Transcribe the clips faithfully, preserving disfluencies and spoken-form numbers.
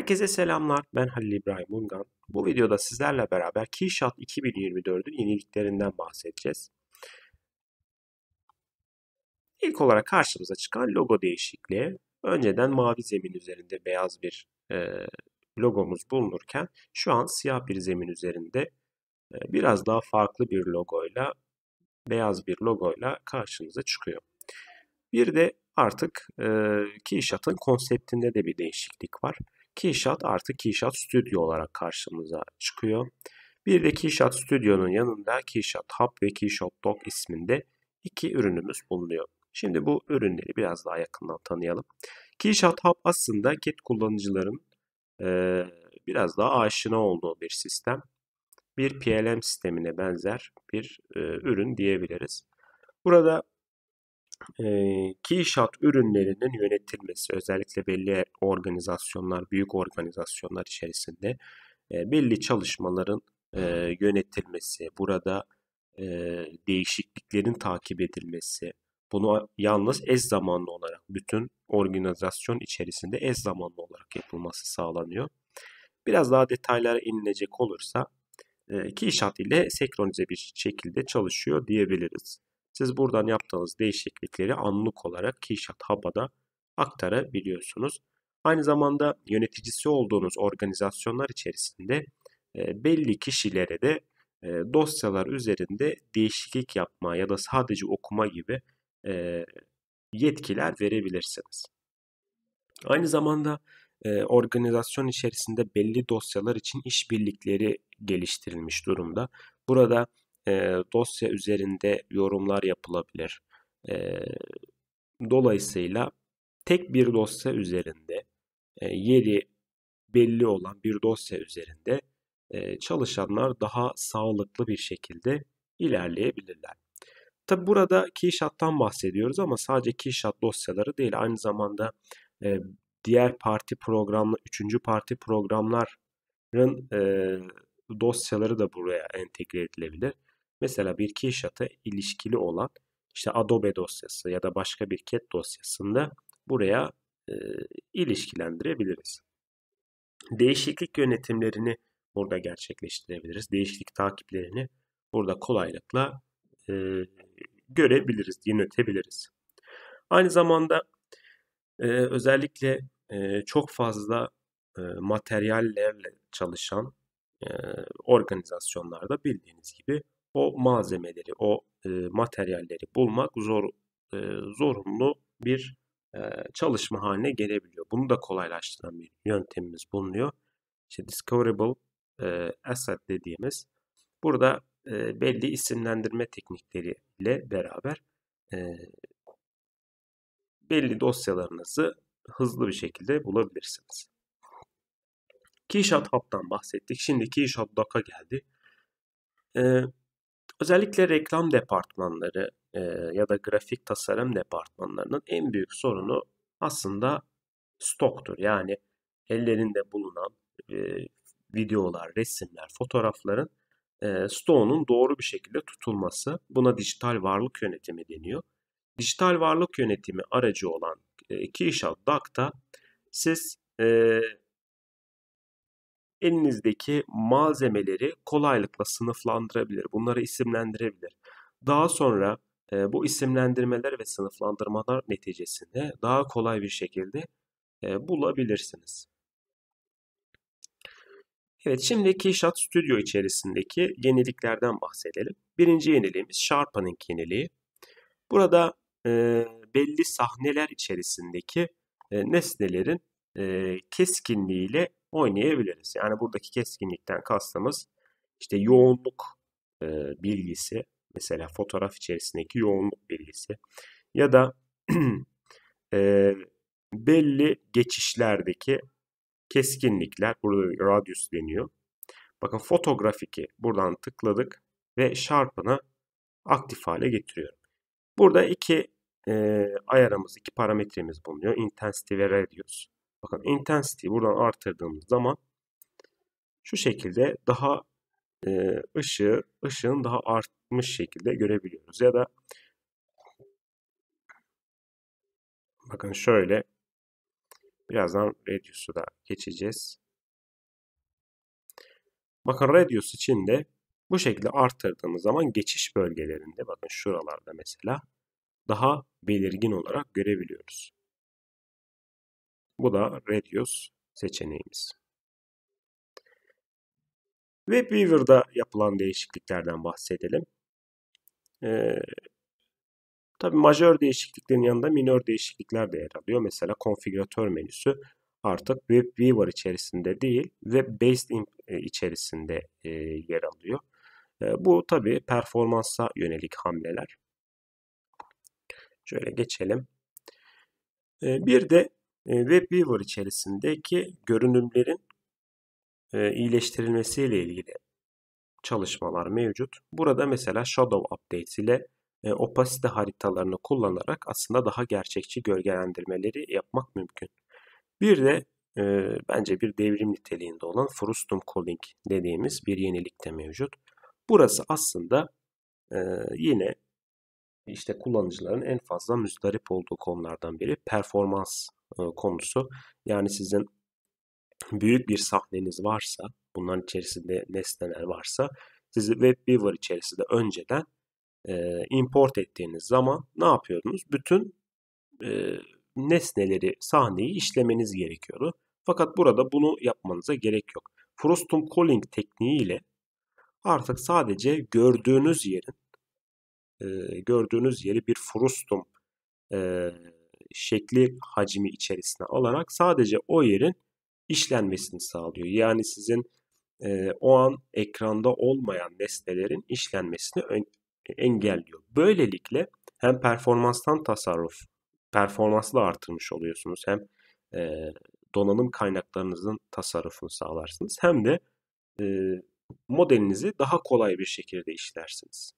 Herkese selamlar. Ben Halil İbrahim Ungan. Bu videoda sizlerle beraber Keyshot iki bin yirmi dördün yeniliklerinden bahsedeceğiz. İlk olarak karşımıza çıkan logo değişikliği. Önceden mavi zemin üzerinde beyaz bir e, logomuz bulunurken şu an siyah bir zemin üzerinde e, biraz daha farklı bir logoyla, beyaz bir logoyla karşımıza çıkıyor. Bir de artık e, Keyshot'ın konseptinde de bir değişiklik var. Keyshot artık Keyshot Studio olarak karşımıza çıkıyor. Bir de Keyshot Studio'nun yanında Keyshot Hub ve Keyshot Dock isminde iki ürünümüz bulunuyor. Şimdi bu ürünleri biraz daha yakından tanıyalım. Keyshot Hub aslında Cat kullanıcıların e, biraz daha aşina olduğu bir sistem. Bir P L M sistemine benzer bir e, ürün diyebiliriz. Burada e, Keyshot ürünlerinin yönetilmesi, özellikle belli organizasyonlar, büyük organizasyonlar içerisinde e, belli çalışmaların e, yönetilmesi, burada e, değişikliklerin takip edilmesi, bunu yalnız eş zamanlı olarak bütün organizasyon içerisinde eş zamanlı olarak yapılması sağlanıyor. Biraz daha detaylara inilecek olursa e, Keyshot ile senkronize bir şekilde çalışıyor diyebiliriz. Siz buradan yaptığınız değişiklikleri anlık olarak Keyshot Hub'a da aktarabiliyorsunuz. Aynı zamanda yöneticisi olduğunuz organizasyonlar içerisinde e, belli kişilere de e, dosyalar üzerinde değişiklik yapma ya da sadece okuma gibi e, yetkiler verebilirsiniz. Aynı zamanda e, organizasyon içerisinde belli dosyalar için işbirlikleri geliştirilmiş durumda. Burada e, dosya üzerinde yorumlar yapılabilir. E, dolayısıyla tek bir dosya üzerinde e, yeri belli olan bir dosya üzerinde e, çalışanlar daha sağlıklı bir şekilde ilerleyebilirler. Tabi burada Keyshot'tan bahsediyoruz ama sadece Keyshot dosyaları değil, aynı zamanda e, diğer parti programlı, üçüncü parti programların e, dosyaları da buraya entegre edilebilir. Mesela bir Keyshot'a ilişkili olan işte Adobe dosyası ya da başka bir Cat dosyasında buraya e, ilişkilendirebiliriz. Değişiklik yönetimlerini burada gerçekleştirebiliriz. Değişiklik takiplerini burada kolaylıkla e, görebiliriz, yönetebiliriz. Aynı zamanda e, özellikle e, çok fazla e, materyallerle çalışan e, organizasyonlarda bildiğiniz gibi o malzemeleri, o e, materyalleri bulmak zor e, zorunlu bir e, çalışma haline gelebiliyor. Bunu da kolaylaştıran bir yöntemimiz bulunuyor. İşte discoverable e, asset dediğimiz burada e, belli isimlendirme teknikleriyle beraber e, belli dosyalarınızı hızlı bir şekilde bulabilirsiniz. Keyshot Hub'dan bahsettik. Şimdi Keyshot Dock'a geldi. Ee, özellikle reklam departmanları e, ya da grafik tasarım departmanlarının en büyük sorunu aslında stoktur. Yani ellerinde bulunan e, videolar, resimler, fotoğrafların e, stoğunun doğru bir şekilde tutulması. Buna dijital varlık yönetimi deniyor. Dijital varlık yönetimi aracı olan e, Keyshot Dock'ta siz e, elinizdeki malzemeleri kolaylıkla sınıflandırabilir, bunları isimlendirebilir. Daha sonra e, bu isimlendirmeler ve sınıflandırmalar neticesinde daha kolay bir şekilde e, bulabilirsiniz. Evet, şimdi Keyshot Studio içerisindeki yeniliklerden bahsedelim. Birinci yeniliğimiz Sharpening yeniliği. Burada e, belli sahneler içerisindeki e, nesnelerin e, keskinliğiyle oynayabiliriz. Yani buradaki keskinlikten kastımız işte yoğunluk e, bilgisi, mesela fotoğraf içerisindeki yoğunluk bilgisi ya da e, belli geçişlerdeki keskinlikler, burada radius deniyor. Bakın fotografiki buradan tıkladık ve Sharpen'ı aktif hale getiriyorum. Burada iki e, ayarımız, iki parametremiz bulunuyor. Intensity ve Radius. Bakın Intensity'yi buradan artırdığımız zaman şu şekilde daha e, ışığı, ışığın daha artmış şekilde görebiliyoruz. Ya da bakın şöyle Birazdan Radius'u da geçeceğiz. Bakın Radius için de bu şekilde arttırdığımız zaman geçiş bölgelerinde, bakın şuralarda mesela, daha belirgin olarak görebiliyoruz. Bu da Radius seçeneğimiz. WebWeaver'da yapılan değişikliklerden bahsedelim. Ee, tabii majör değişikliklerin yanında minör değişiklikler de yer alıyor. Mesela konfigüratör menüsü artık WebWeaver içerisinde değil, Web-based içerisinde e, yer alıyor. E, bu tabii performansa yönelik hamleler. Şöyle geçelim. E, bir de e, WebWeaver içerisindeki görünümlerin e, iyileştirilmesiyle ilgili çalışmalar mevcut. Burada mesela Shadow Updates ile e, opacity haritalarını kullanarak aslında daha gerçekçi gölgelendirmeleri yapmak mümkün. Bir de e, bence bir devrim niteliğinde olan Frustum Calling dediğimiz bir yenilik de mevcut. Burası aslında e, yine işte kullanıcıların en fazla müzdarip olduğu konulardan biri performans e, konusu. Yani sizin büyük bir sahneniz varsa, bunların içerisinde nesneler varsa, sizi WebWeaver içerisinde önceden e, import ettiğiniz zaman ne yapıyordunuz? Bütün e, nesneleri, sahneyi işlemeniz gerekiyordu. Fakat burada bunu yapmanıza gerek yok. Frustum Calling tekniğiyle artık sadece gördüğünüz yerin e, gördüğünüz yeri bir frustum e, şekli hacmi içerisine alarak sadece o yerin işlenmesini sağlıyor. Yani sizin e, o an ekranda olmayan nesnelerin işlenmesini engelliyor. Böylelikle hem performanstan tasarruf, performansı da artırmış oluyorsunuz. Hem e, donanım kaynaklarınızın tasarrufunu sağlarsınız. Hem de e, modelinizi daha kolay bir şekilde işlersiniz.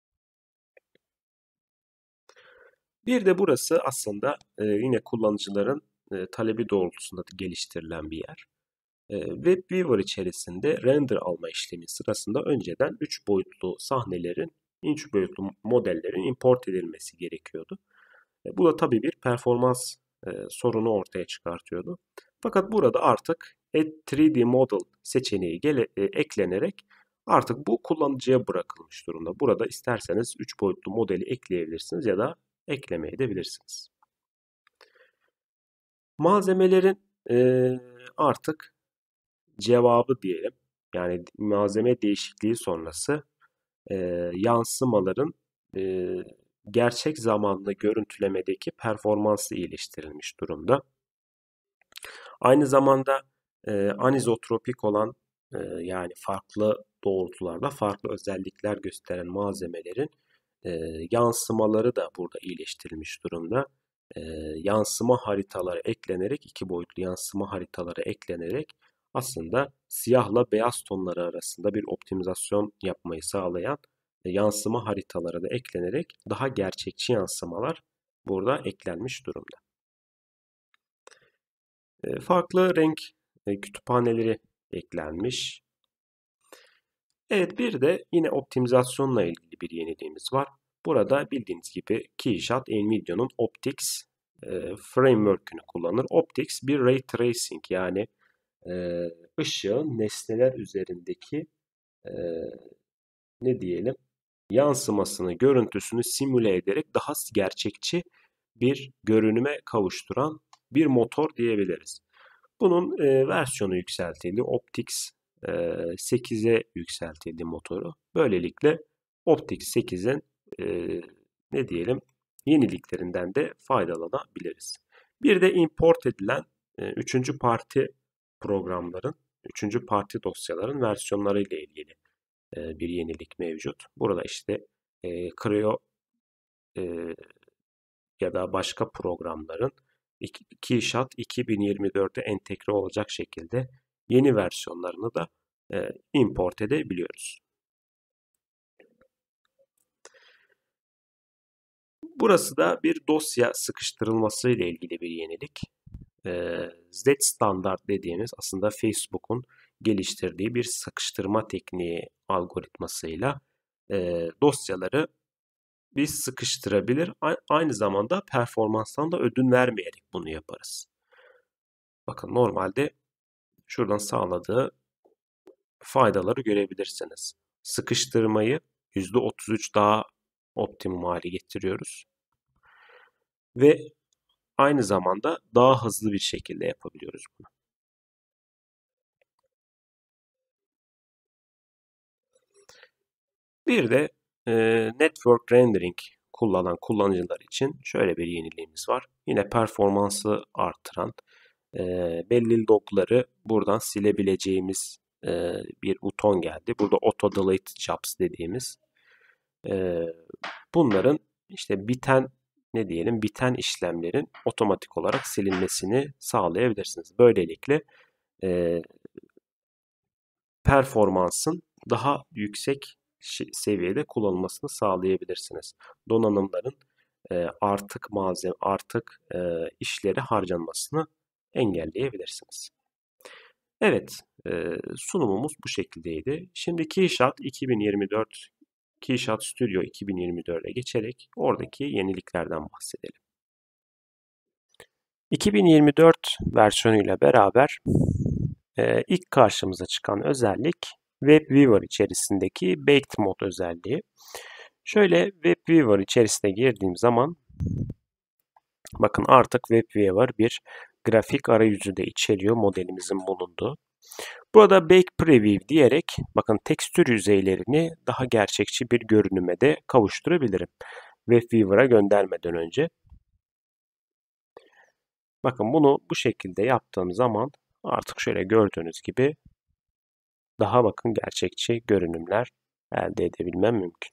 Bir de burası aslında e, yine kullanıcıların e, talebi doğrultusunda geliştirilen bir yer. E, WebWeaver içerisinde render alma işlemi sırasında önceden üç boyutlu sahnelerin, üç boyutlu modellerin import edilmesi gerekiyordu. E, bu da tabii bir performans e, sorunu ortaya çıkartıyordu. Fakat burada artık Add üç D Model seçeneği gele, e, eklenerek artık bu kullanıcıya bırakılmış durumda. Burada isterseniz üç boyutlu modeli ekleyebilirsiniz ya da eklemeyebilirsiniz. Malzemelerin e, artık cevabı diyelim. Yani malzeme değişikliği sonrası e, yansımaların e, gerçek zamanlı görüntülemedeki performansı iyileştirilmiş durumda. Aynı zamanda e, anizotropik olan e, yani farklı doğrultularda farklı özellikler gösteren malzemelerin e, yansımaları da burada iyileştirilmiş durumda. E, yansıma haritaları eklenerek, iki boyutlu yansıma haritaları eklenerek aslında siyahla beyaz tonları arasında bir optimizasyon yapmayı sağlayan e, yansıma haritaları da eklenerek daha gerçekçi yansımalar burada eklenmiş durumda. E, farklı renk e, kütüphaneleri eklenmiş. Evet, bir de yine optimizasyonla ilgili bir yeniliğimiz var. Burada bildiğiniz gibi Keyshot Nvidia'nın Optics e, framework'ünü kullanır. Optics bir ray tracing, yani e, ışığın nesneler üzerindeki e, ne diyelim yansımasını, görüntüsünü simüle ederek daha gerçekçi bir görünüme kavuşturan bir motor diyebiliriz. Bunun e, versiyonu yükseltildi. Optics e, sekize yükseltildi motoru. Böylelikle Optics sekizin e, ne diyelim yeniliklerinden de faydalanabiliriz. Bir de import edilen e, üçüncü parti programların, üçüncü parti dosyaların versiyonları ile ilgili e, bir yenilik mevcut. Burada işte e, Creo e, ya da başka programların Keyshot iki bin yirmi dörde entegre olacak şekilde yeni versiyonlarını da e, import edebiliyoruz. Burası da bir dosya sıkıştırılması ile ilgili bir yenilik. E, Z standart dediğimiz aslında Facebook'un geliştirdiği bir sıkıştırma tekniği algoritmasıyla e, dosyaları biz sıkıştırabilir. Aynı zamanda performanstan da ödün vermeyerek bunu yaparız. Bakın normalde şuradan sağladığı faydaları görebilirsiniz. Sıkıştırmayı yüzde otuz üç daha optimum hale getiriyoruz. Ve aynı zamanda daha hızlı bir şekilde yapabiliyoruz bunu. Bir de e, Network Rendering kullanan kullanıcılar için şöyle bir yeniliğimiz var. Yine performansı artıran, e, belli logları buradan silebileceğimiz e, bir buton geldi. Burada Auto Delete Jobs dediğimiz. E, bunların işte biten ne diyelim biten işlemlerin otomatik olarak silinmesini sağlayabilirsiniz. Böylelikle e, performansın daha yüksek seviyede kullanılmasını sağlayabilirsiniz. Donanımların e, artık malzeme, artık e, işleri harcanmasını engelleyebilirsiniz. Evet, e, sunumumuz bu şekildeydi. Şimdi KeyShot iki bin yirmi dört, KeyShot Studio iki bin yirmi dört'e geçerek oradaki yeniliklerden bahsedelim. iki bin yirmi dört versiyonuyla beraber e, ilk karşımıza çıkan özellik WebViewer içerisindeki Baked Mode özelliği. Şöyle WebViewer içerisine girdiğim zaman bakın artık WebViewer bir grafik arayüzü de içeriyor modelimizin bulunduğu. Burada Bake Preview diyerek bakın tekstür yüzeylerini daha gerçekçi bir görünüme de kavuşturabilirim. WebViewer'a göndermeden önce. Bakın bunu bu şekilde yaptığım zaman artık şöyle gördüğünüz gibi daha bakın gerçekçi görünümler elde edebilmem mümkün.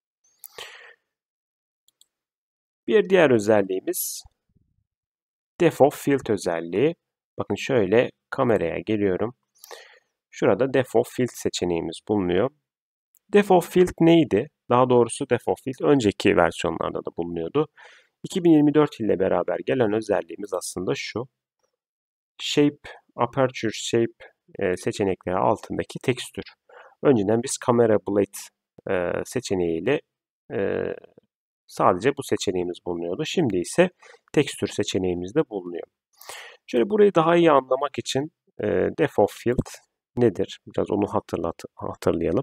Bir diğer özelliğimiz Depth of Field özelliği. Bakın şöyle kameraya geliyorum. Şurada Depth of Field seçeneğimiz bulunuyor. Depth of Field neydi? Daha doğrusu Depth of Field önceki versiyonlarda da bulunuyordu. iki bin yirmi dört ile beraber gelen özelliğimiz aslında şu. Shape, Aperture Shape e, seçenekleri altındaki tekstür. Önceden biz Camera Blade e, seçeneğiyle e, sadece bu seçeneğimiz bulunuyordu. Şimdi ise tekstür seçeneğimiz de bulunuyor. Şöyle burayı daha iyi anlamak için e, Depth of Field nedir? Biraz onu hatırlat hatırlayalım.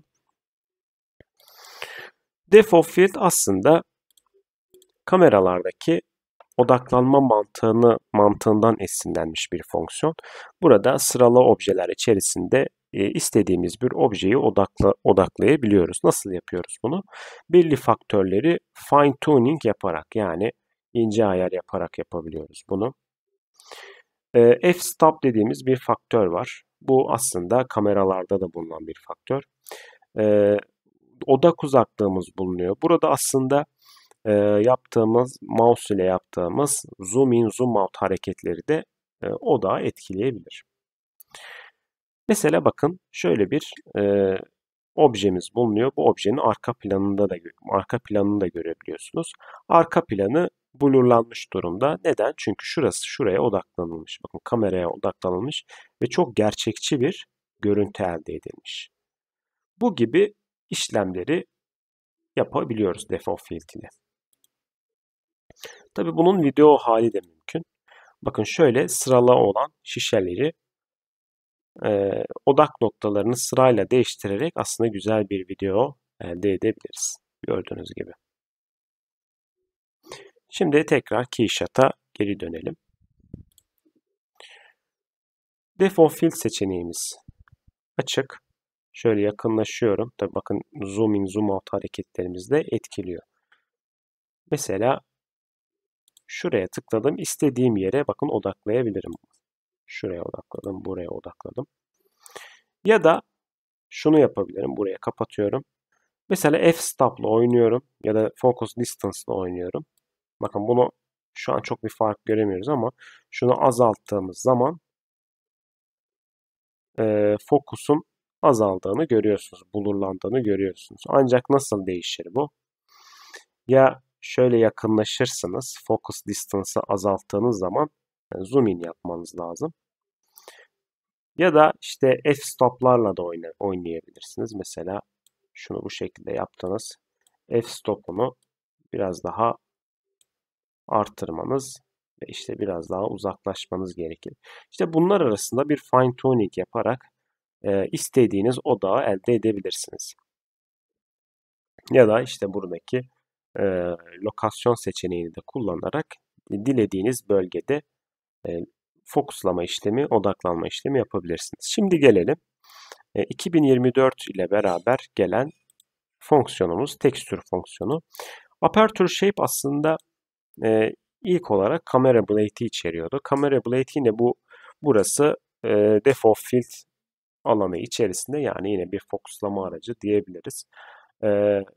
Depth of Field aslında kameralardaki odaklanma mantığını mantığından esinlenmiş bir fonksiyon. Burada sıralı objeler içerisinde e, istediğimiz bir objeyi odakla, odaklayabiliyoruz. Nasıl yapıyoruz bunu? Belli faktörleri fine tuning yaparak yani ince ayar yaparak yapabiliyoruz bunu. E, f-stop dediğimiz bir faktör var. Bu aslında kameralarda da bulunan bir faktör. E, odak uzaklığımız bulunuyor. Burada aslında e, yaptığımız mouse ile yaptığımız zoom in zoom out hareketleri de e, odağı etkileyebilir. Mesela bakın şöyle bir e, objemiz bulunuyor. Bu objenin arka planında da arka planını da görebiliyorsunuz. Arka planı blurlanmış durumda. Neden? Çünkü şurası şuraya odaklanılmış. Bakın kameraya odaklanılmış ve çok gerçekçi bir görüntü elde edilmiş. Bu gibi işlemleri yapabiliyoruz Depth of Field ile. Tabii bunun video hali de mümkün. Bakın şöyle sıralı olan şişeleri e, odak noktalarını sırayla değiştirerek aslında güzel bir video elde edebiliriz. Gördüğünüz gibi. Şimdi tekrar KeyShot'a geri dönelim. Depth of Field seçeneğimiz açık. Şöyle yakınlaşıyorum. Tabii bakın zoom in zoom out hareketlerimizi de etkiliyor. Mesela şuraya tıkladım. İstediğim yere bakın odaklayabilirim. Şuraya odakladım, buraya odakladım. Ya da şunu yapabilirim. Buraya kapatıyorum. Mesela f-stop'la oynuyorum ya da focus distance'la oynuyorum. Bakın bunu şu an çok bir fark göremiyoruz ama şunu azalttığımız zaman e, fokusun azaldığını görüyorsunuz. Blurlandığını görüyorsunuz. Ancak nasıl değişir bu? Ya şöyle yakınlaşırsınız. Focus distance'ı azalttığınız zaman yani zoom in yapmanız lazım. Ya da işte f-stop'larla da oynayabilirsiniz. Mesela şunu bu şekilde yaptınız. F-stop'unu biraz daha artırmanız ve işte biraz daha uzaklaşmanız gerekir. İşte bunlar arasında bir fine tuning yaparak e, istediğiniz odağı elde edebilirsiniz. Ya da işte buradaki e, lokasyon seçeneğini de kullanarak dilediğiniz bölgede e, fokuslama işlemi, odaklanma işlemi yapabilirsiniz. Şimdi gelelim e, iki bin yirmi dört ile beraber gelen fonksiyonumuz texture fonksiyonu. Aperture shape aslında e, ilk olarak camera blade'i içeriyordu. Camera blade yine bu burası e, depth of field alanı içerisinde, yani yine bir fokuslama aracı diyebiliriz. E,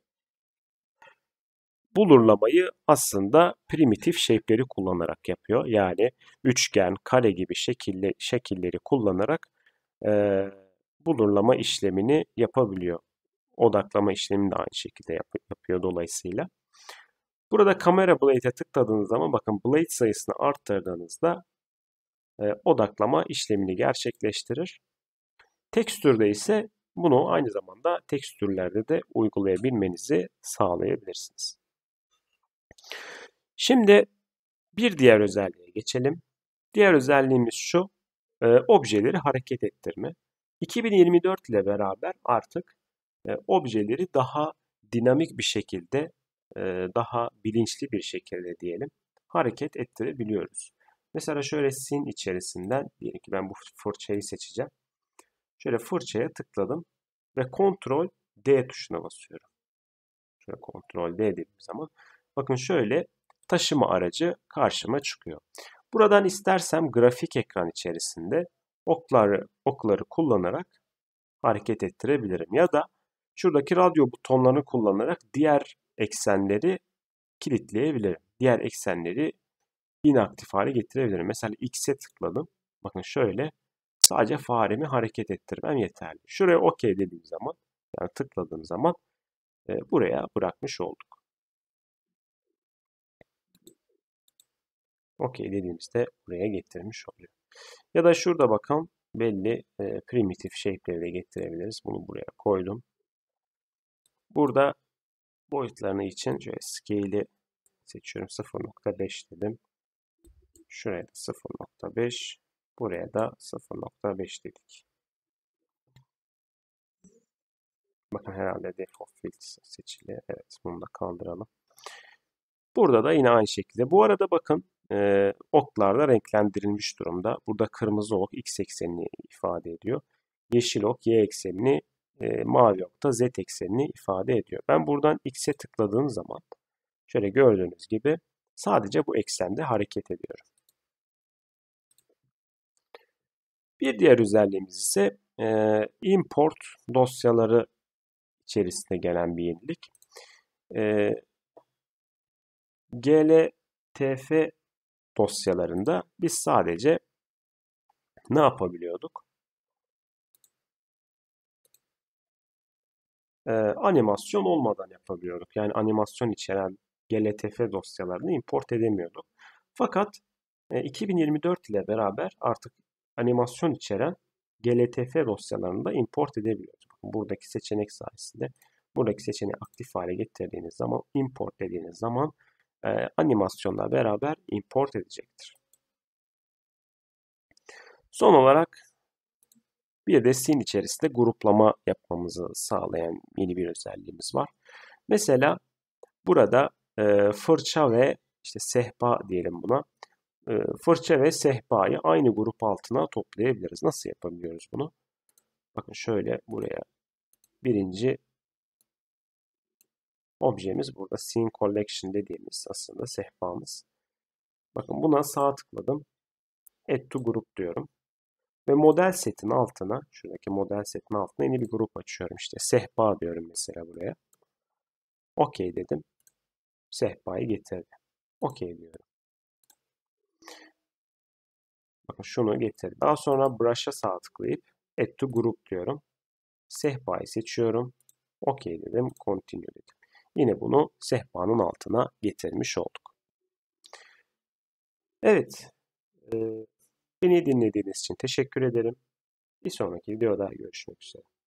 Blurlamayı aslında primitif shape'leri kullanarak yapıyor. Yani üçgen, kare gibi şekilli, şekilleri kullanarak e, blurlama işlemini yapabiliyor. Odaklama işlemini de aynı şekilde yap yapıyor dolayısıyla. Burada kamera blade'e tıkladığınız zaman bakın blade sayısını arttırdığınızda e, odaklama işlemini gerçekleştirir. Tekstürde ise bunu aynı zamanda tekstürlerde de uygulayabilmenizi sağlayabilirsiniz. Şimdi bir diğer özelliğe geçelim. Diğer özelliğimiz şu, e, objeleri hareket ettirme. iki bin yirmi dört ile beraber artık e, objeleri daha dinamik bir şekilde, e, daha bilinçli bir şekilde diyelim, hareket ettirebiliyoruz. Mesela şöyle scene içerisinden, diyelim ki ben bu fırçayı seçeceğim. Şöyle fırçaya tıkladım ve Ctrl D tuşuna basıyorum. Şöyle Ctrl D dediğim zaman bakın şöyle taşıma aracı karşıma çıkıyor. Buradan istersem grafik ekran içerisinde okları, okları kullanarak hareket ettirebilirim. Ya da şuradaki radyo butonlarını kullanarak diğer eksenleri kilitleyebilirim. Diğer eksenleri inaktif hale getirebilirim. Mesela X'e tıkladım. Bakın şöyle sadece faremi hareket ettirmem yeterli. Şuraya OK dediğim zaman, yani tıkladığım zaman e, buraya bırakmış olduk. OK dediğimizde buraya getirmiş oluyor. Ya da şurada bakın belli e, primitif shape'leri de getirebiliriz. Bunu buraya koydum. Burada boyutlarını için şöyle scale'i seçiyorum. sıfır nokta beş dedim. Şuraya da sıfır nokta beş. Buraya da sıfır nokta beş dedik. Bakın herhalde default field seçili. Evet, bunu da kaldıralım. Burada da yine aynı şekilde. Bu arada bakın e, oklar da renklendirilmiş durumda. Burada kırmızı ok x eksenini ifade ediyor. Yeşil ok y eksenini, e, mavi ok da z eksenini ifade ediyor. Ben buradan x'e tıkladığım zaman şöyle gördüğünüz gibi sadece bu eksende hareket ediyorum. Bir diğer özelliğimiz ise e, import dosyaları içerisinde gelen bir yenilik. E, G L T F dosyalarında biz sadece ne yapabiliyorduk? Ee, animasyon olmadan yapabiliyorduk. Yani animasyon içeren G L T F dosyalarını import edemiyorduk. Fakat e, iki bin yirmi dört ile beraber artık animasyon içeren G L T F dosyalarını da import edebiliyoruz. Bakın buradaki seçenek sayesinde buradaki seçeneği aktif hale getirdiğiniz zaman, import dediğiniz zaman e, animasyonla beraber import edecektir. Son olarak bir de scene içerisinde gruplama yapmamızı sağlayan yeni bir özelliğimiz var. Mesela burada e, fırça ve işte sehpa diyelim buna. E, fırça ve sehpayı aynı grup altına toplayabiliriz. Nasıl yapabiliyoruz bunu? Bakın şöyle buraya birinci objemiz burada. Scene Collection dediğimiz aslında sehpamız. Bakın buna sağ tıkladım. Add to Group diyorum. Ve model setin altına, şuradaki model setin altına yeni bir grup açıyorum. İşte sehpa diyorum mesela buraya. OK dedim. Sehpayı getirdi. OK diyorum. Bakın şunu getirdi. Daha sonra brush'a sağ tıklayıp Add to Group diyorum. Sehpayı seçiyorum. OK dedim. Continue dedim. Yine bunu sehpanın altına getirmiş olduk. Evet. Beni dinlediğiniz için teşekkür ederim. Bir sonraki videoda görüşmek üzere.